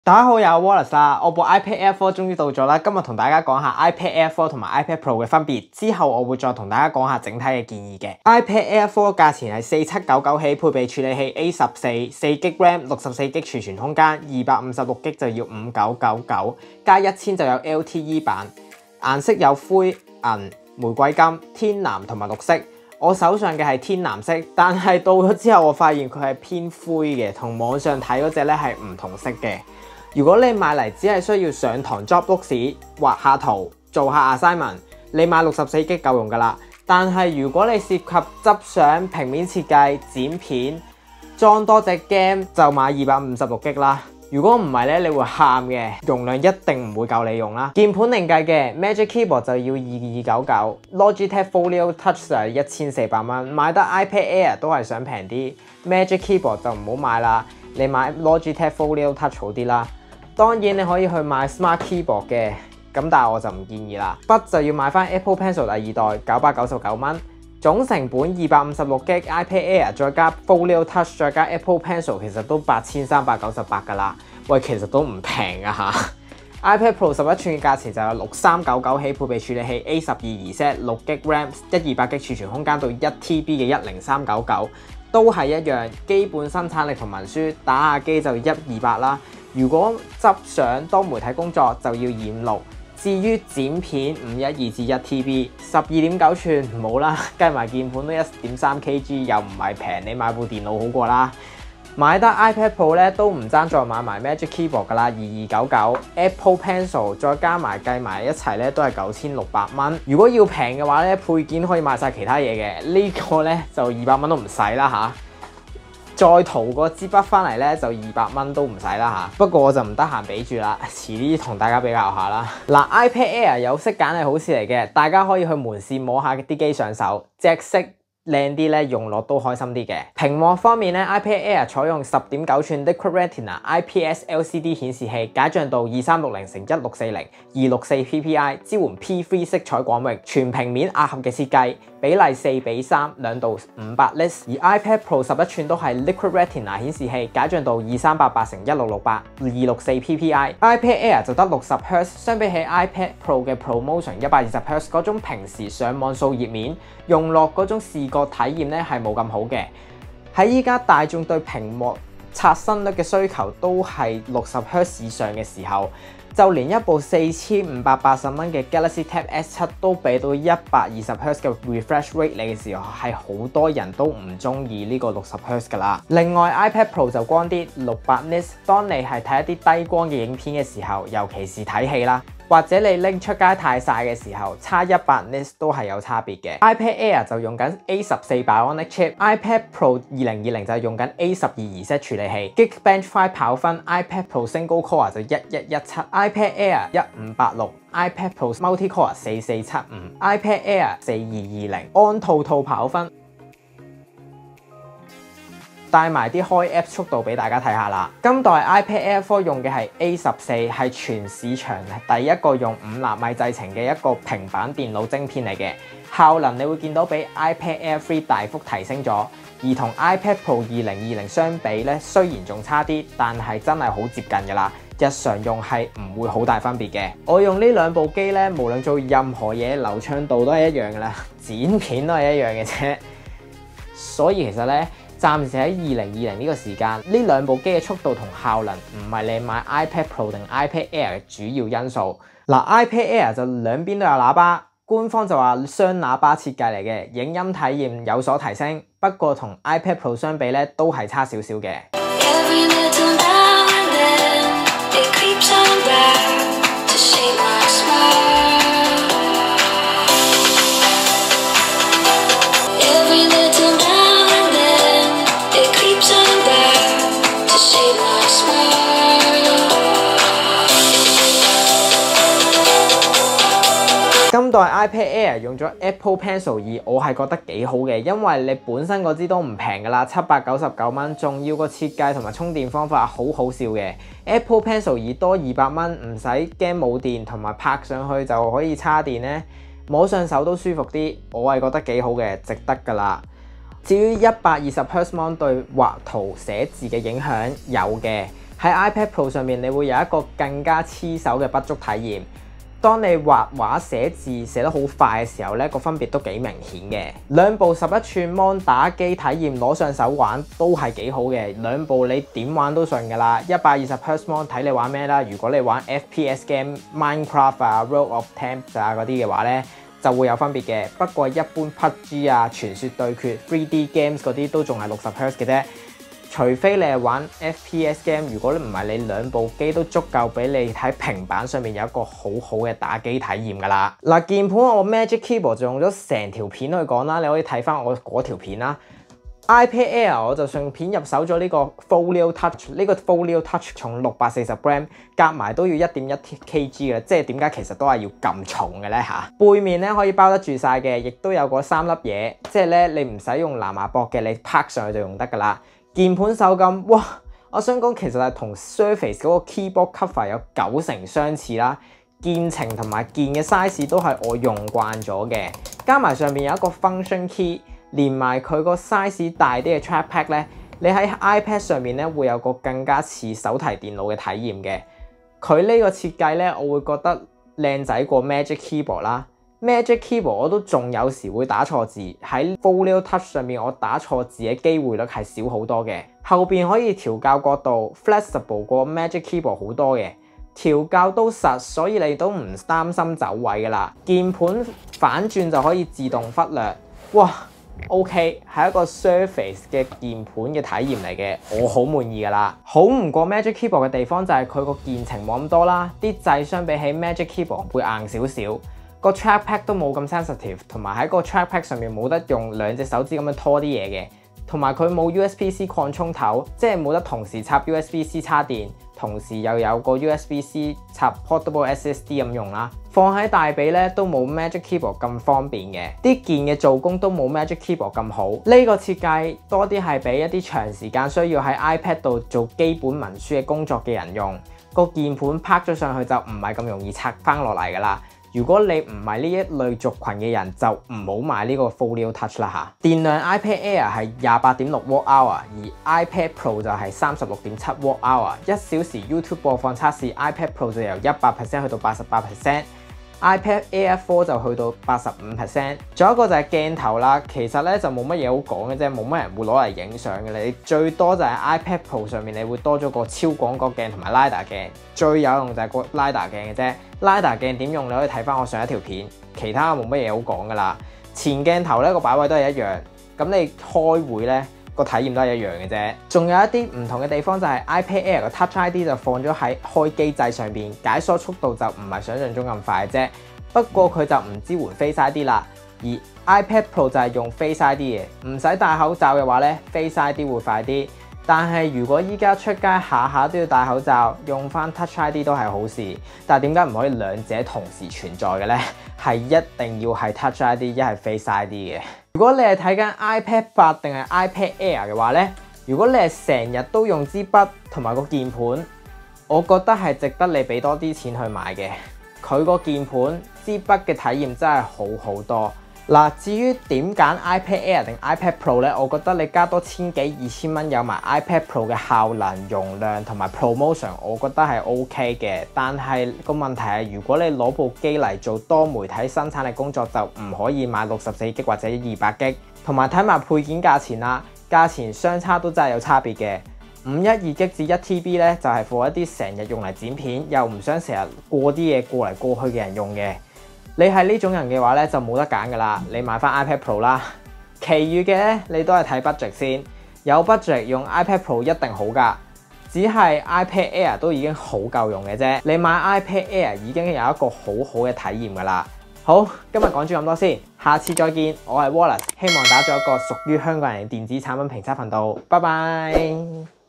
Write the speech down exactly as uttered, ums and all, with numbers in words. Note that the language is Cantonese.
大家好，又係 Wallace 啦，我部 iPad Air 四終於到咗啦，今日同大家講下 iPad Air 四同埋 iPad Pro 嘅分別，之後我會再同大家講下整體嘅建議嘅。iPad Air 四價錢係四七九九起，配備處理器 A 十四、四 G RAM、六十四 G 儲存空間，二百五十六 G 就要五九九九，加一千就有 L T E 版，顏色有灰、銀、玫瑰金、天藍同埋綠色。我手上嘅係天藍色，但係到咗之後我發現佢係偏灰嘅，同網上睇嗰隻咧係唔同色嘅。如果你買嚟只係需要上堂 job book 時畫下圖、做下 assignment， 你買六十四 G 夠用㗎啦。但係如果你涉及執相、平面設計、剪片、裝多隻 game， 就買二百五十六 G 啦。如果唔係咧，你會喊嘅，容量一定唔會夠你用啦。鍵盤另計嘅 Magic Keyboard 就要二二九九 ，Logitech Folio Touch 就係一千四百蚊。買得 iPad Air 都係想平啲 ，Magic Keyboard 就唔好買啦，你買 Logitech Folio Touch 好啲啦。當然你可以去買 Smart Keyboard 嘅，咁但係我就唔建議啦。筆就要買翻 Apple Pencil 第二代，九百九十九蚊。總成本二百五十六 G iPad Air 再加 Folio Touch 再加 Apple Pencil 其實都八千三百九十八㗎啦。喂，其實都唔平啊嚇。iPad Pro 十一寸嘅價錢就有六三九九起，配備處理器 A 十二 Z、六 G RAM、一二百 G 儲存空間到一 T B 嘅一零三九九，都係一樣。基本生產力同文書打下機就一二八啦。如果執相多媒體工作就要二五六。至於剪片五一二至一 T B， 十二點九寸唔好啦，計埋鍵盤都一點三 K G， 又唔係平，你買部電腦好過啦。買得 iPad Pro 咧都唔爭再買埋 Magic Keyboard 噶啦，二二九九 Apple Pencil 再加埋計埋一齊咧都係九千六百蚊。如果要平嘅話咧，配件可以買晒其他嘢嘅，呢、呢個咧就二百蚊都唔使啦嚇。再塗個支筆翻嚟咧，就二百蚊都唔使啦嚇。不過我就唔得閒比住啦，遲啲同大家比較下啦。嗱 ，iPad Air 有色揀係好事嚟嘅，大家可以去門市摸下啲機上手，隻色靚啲咧，用落都開心啲嘅。屏幕方面咧 ，iPad Air 採用十點九寸 Liquid Retina I P S L C D 顯示器，解像度二三六零乘一六四零，二六四 P P I， 支援 P 三 色彩廣域，全平面壓合嘅設計，比例四比三，兩度五百 nits。而 iPad Pro 十一寸都係 Liquid Retina 顯示器，解像度二三八八乘一六六八，二六四 P P I。iPad Air 就得六十赫茲，相比起 iPad Pro 嘅 ProMotion 一百二十赫茲嗰種平時上網掃頁面用落嗰種視覺體驗咧係冇咁好嘅。喺依家大眾對屏幕刷新率嘅需求都係六十赫茲以上嘅時候，就連一部四千五百八十蚊嘅 Galaxy Tab S 七都俾到一百二十赫茲嘅 refresh rate 你嘅時候，係好多人都唔中意呢個六十赫茲噶啦。另外 iPad Pro 就光啲，六百 nits， 當你係睇一啲低光嘅影片嘅時候，尤其是睇戲啦，或者你拎出街太曬嘅時候，差一百 nits 都係有差別嘅。iPad Air 就用緊 A 十四 Bionic Chip，iPad Pro 二零二零就係用緊 A 十二 Z 處理器。Geekbench five 跑分 ，iPad Pro Single Core 就一一一七 ，iPad Air 一五八六 ，iPad Pro Multi Core 四四七五 ，iPad Air 四二二零。按套套跑分。帶埋啲開 App 速度俾大家睇下啦。今代 iPad Air 四用嘅係 A 十四，係全市場第一個用五納米製程嘅一個平板電腦晶片嚟嘅，效能你會見到比 iPad Air 三大幅提升咗，而同 iPad Pro 二零二零相比咧，雖然仲差啲，但係真係好接近噶啦。日常用係唔會好大分別嘅。我用呢兩部機咧，無論做任何嘢，流暢度都係一樣噶啦，剪片都係一樣嘅啫。所以其實咧，暫時喺二零二零呢個時間，呢兩部機嘅速度同效能唔係你買 iPad Pro 定 iPad Air 嘅主要因素。嗱 ，iPad Air 就兩邊都有喇叭，官方就話雙喇叭設計嚟嘅，影音體驗有所提升。不過同 iPad Pro 相比咧，都係差少少嘅。今代 iPad Air 用咗 Apple Pencil 二，我係覺得幾好嘅，因為你本身嗰支都唔平噶啦，七百九十九蚊，仲要個設計同埋充電方法好好笑嘅。Apple Pencil 二多二百蚊，唔使驚冇電，同埋拍上去就可以叉電咧，摸上手都舒服啲，我係覺得幾好嘅，值得噶啦。至於一百二十赫茲 mon 對畫圖寫字嘅影響有嘅。 喺 iPad Pro 上面，你會有一個更加黐手嘅筆觸體驗。當你畫畫寫字寫得好快嘅時候咧，個分別都幾明顯嘅。兩部十一寸 mon 打機體驗攞上手玩都係幾好嘅，兩部你點玩都順㗎啦。一百二十赫茲 mon 睇你玩咩啦。如果你玩 F P S game Minecraft 啊、World of Tanks 啊嗰啲嘅話咧，就會有分別嘅。不過一般 P U B G 啊、傳說對決、三 D games 嗰啲都仲係六十赫茲嘅啫。除非你係玩 F P S game， 如果唔係你兩部機都足夠俾你喺平板上面有一個好好嘅打機體驗㗎啦。嗱，鍵盤我 Magic Keyboard 就用咗成條片去講啦，你可以睇翻我嗰條片啦。iPad Air 我就順片入手咗呢個 Folio Touch， 呢個 Folio Touch 重六百四十 gram， 夾埋都要 一點一 kg 嘅，即係點解其實都係要咁重嘅咧嚇？背面咧可以包得住晒嘅，亦都有嗰三粒嘢，即係咧你唔使用藍牙駁嘅，你拍上去就用得㗎啦。鍵盤手感，哇！我想講其實係同 Surface 嗰個 keyboard cover 有九成相似啦，鍵程同埋鍵嘅 size 都係我用慣咗嘅，加埋上面有一個 function key， 連埋佢個 size 大啲嘅 trackpad 咧，你喺 iPad 上面咧會有個更加似手提電腦嘅體驗嘅。佢呢個設計咧，我會覺得靚仔過 Magic Keyboard 啦。Magic Keyboard 我都仲有時會打錯字，喺 Folio Touch 上面我打錯字嘅機會率係少好多嘅。後邊可以調校角度 ，flexible 過 Magic Keyboard 好多嘅，調校都實，所以你都唔擔心走位噶啦。鍵盤反轉就可以自動忽略，哇 ，OK 係一個 Surface 嘅鍵盤嘅體驗嚟嘅，我好滿意噶啦。好唔過 Magic Keyboard 嘅地方就係佢個鍵程冇咁多啦，啲掣相比起 Magic Keyboard 會硬少少。個 trackpad 都冇咁 sensitive， 同埋喺個 trackpad 上面冇得用兩隻手指咁樣拖啲嘢嘅，同埋佢冇 U S B C 擴充頭，即係冇得同時插 U S B C 插電，同時又有個 U S B C 插 portable S S D 咁用啦。放喺大髀咧都冇 Magic Keyboard 咁方便嘅，啲鍵嘅做工都冇 Magic Keyboard 咁好。呢個設計多啲係俾一啲長時間需要喺 iPad 度做基本文書嘅工作嘅人用。個鍵盤拍咗上去就唔係咁容易拆翻落嚟噶啦。如果你唔係呢一類族群嘅人，就唔好買呢個 Folio Touch 啦嚇。電量 iPad Air 係廿八點六 watt hour， 而 iPad Pro 就係三十六點七 watt hour。一小時 YouTube 播放測試 iPad Pro 就由一百 percent 去到八十八 percent。iPad Air 四就去到八十五 percent， 仲有一個就係鏡頭啦，其實咧就冇乜嘢好講嘅啫，冇乜人會攞嚟影相嘅，你最多就係 iPad Pro 上面你會多咗個超廣角鏡同埋 LiDAR 鏡，最有用就係個 LiDAR 鏡嘅啫。LiDAR 鏡點用你可以睇翻我上一條片，其他冇乜嘢好講噶啦。前鏡頭咧個擺位都係一樣，咁你開會咧個體驗都係一樣嘅啫。仲有一啲唔同嘅地方就係 iPad Air 個 Touch I D 就放咗喺開機掣上邊，解鎖速度就唔係想象中咁快啫。不過佢就唔支援 Face I D 啦，而 iPad Pro 就係用 Face I D 嘅，唔使戴口罩嘅話咧 ，Face I D 會快啲。但係如果依家出街下下都要戴口罩，用翻 Touch I D 都係好事。但係點解唔可以兩者同時存在嘅咧？係一定要係 Touch I D 一係 Face I D 嘅。如果你係睇緊 iPad 八定係 iPad Air 嘅話咧，如果你係成日都用支筆同埋個鍵盤，我覺得係值得你俾多啲錢去買嘅。佢個鍵盤支筆嘅體驗真係好好多。嗱，至於點揀 iPad Air 定 iPad Pro 咧，我覺得你加多千幾二千蚊有埋 iPad Pro 嘅效能、容量同埋 promotion， 我覺得係 OK 嘅。但係個問題係，如果你攞部機嚟做多媒體生產力工作，就唔可以買六十四 G 或者二百 G。同埋睇埋配件價錢啦，價錢相差都真係有差別嘅。五一二 G 至一 T B 咧，就係 for 一啲成日用嚟剪片，又唔想成日過啲嘢過嚟過去嘅人用嘅。你係呢種人嘅話咧，就冇得揀噶啦，你買翻 iPad Pro 啦。其餘嘅咧，你都係睇 budget 先，有 budget 用 iPad Pro 一定好噶，只係 iPad Air 都已經好夠用嘅啫。你買 iPad Air 已經有一個好好嘅體驗噶啦。好，今日講住咁多先，下次再見。我係 Wallace，希望打咗一個屬於香港人嘅電子產品評測頻道。拜拜。